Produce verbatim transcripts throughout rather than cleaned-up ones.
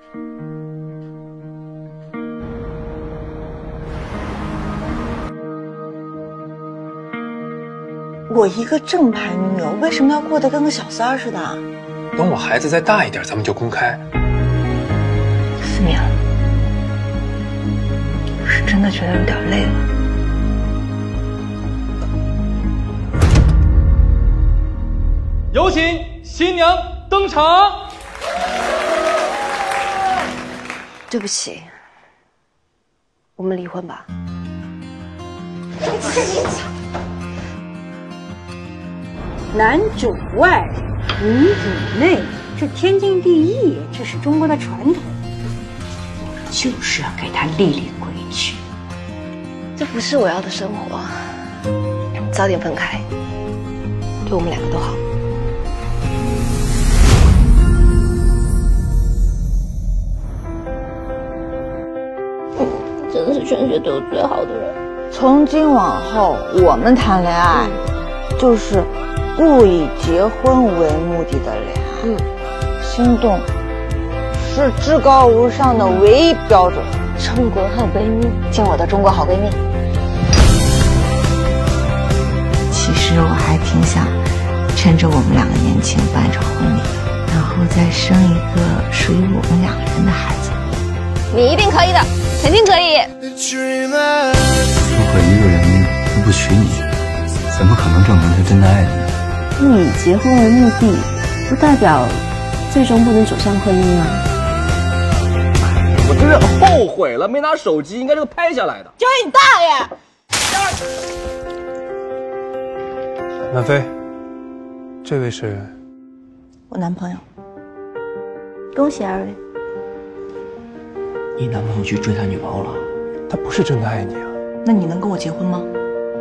我一个正牌女友，为什么要过得跟个小三儿似的？ 等我孩子再大一点，咱们就公开。 思明，我是真的觉得有点累了。 有请新娘登场。 对不起，我们离婚吧。 男主外，女主内，这天经地义，这是中国的传统。我就是要给他立立规矩。 这不是我要的生活，早点分开，对我们两个都好。真的是全世界对我最好的人。 从今往后，我们谈恋爱，就是不以结婚为目的的恋爱。嗯，心动是至高无上的唯一标准。 中国好闺蜜，敬我的中国好闺蜜。 其实我还挺想趁着我们两个年轻办场婚礼，然后再生一个属于我们两个人的孩子。 你一定可以的，肯定可以。 如果一个人他不娶你，怎么可能证明他真的爱你呢？ 以结婚为目的，不代表最终不能走向婚姻啊！ 我真是后悔了，没拿手机，应该是拍下来的。 就你大爷！ 南飞，这位是我男朋友。 恭喜二位。 你男朋友去追他女朋友了？ 他不是真的爱你啊。 那你能跟我结婚吗？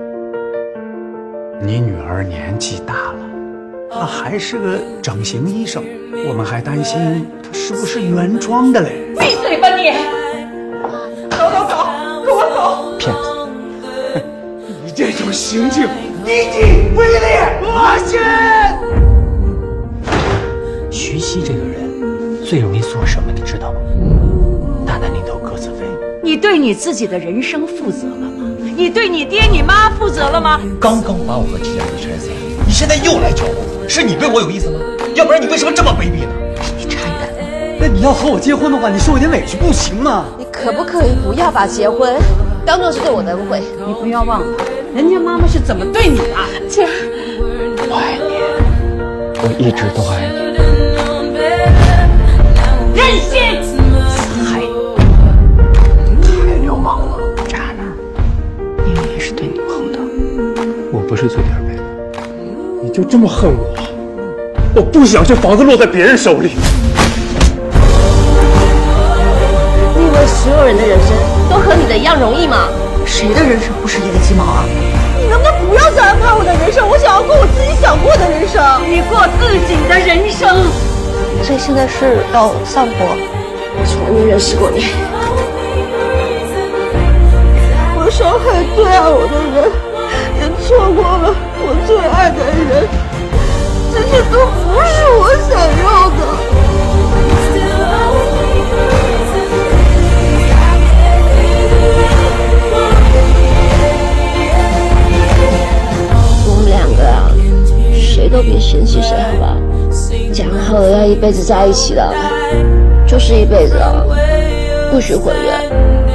你女儿年纪大了，她还是个整形医生，我们还担心她是不是原装的嘞。 闭嘴吧你！走走走，跟我走！ 骗子！ 你这种行径一定威烈恶心。 徐熙这个人最容易做什么，你知道吗？大难临头各自飞。 你对你自己的人生负责了吗？你对你爹你妈负责了吗？ 刚刚把我和齐家子拆散，你现在又来找我，是你对我有意思吗？要不然你为什么这么卑鄙呢？ 你差远了。 那你要和我结婚的话，你受一点委屈不行吗？ 你可不可以不要把结婚当做是对我的恩惠？ 你不要忘了，人家妈妈是怎么对你的。 姐， 我爱你，我一直都爱你。 任性！ 太太流氓了，渣男！ 因为也是对你不厚道。 我不是最点背的，你就这么恨我？我不想这房子落在别人手里。 你以为所有人的人生都和你的一样容易吗？ 谁的人生不是一个鸡毛啊？ 你能不能不要再安排我的人生？我想要过我自己想过的人生。你过自己的人生。 所以现在是要散伙？我从来没认识过你。 我伤害最爱我的人，也错过了我最爱的人，这些都不是我想要的。 我们两个啊，谁都别嫌弃谁，好吧？讲好了要一辈子在一起的，就是一辈子啊，不许毁约。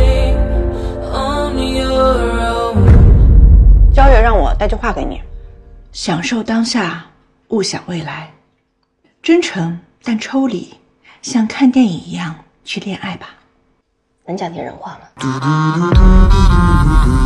焦月让我带句话给你： 享受当下，勿想未来。真诚但抽离，像看电影一样去恋爱吧。 能讲点人话吗？